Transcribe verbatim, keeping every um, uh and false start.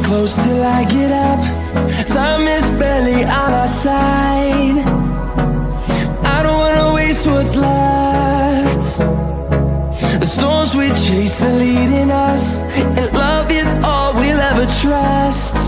close till I get up. Time is barely on our side. I don't wanna waste what's left. The storms we chase are leading us, and love is all we'll ever trust.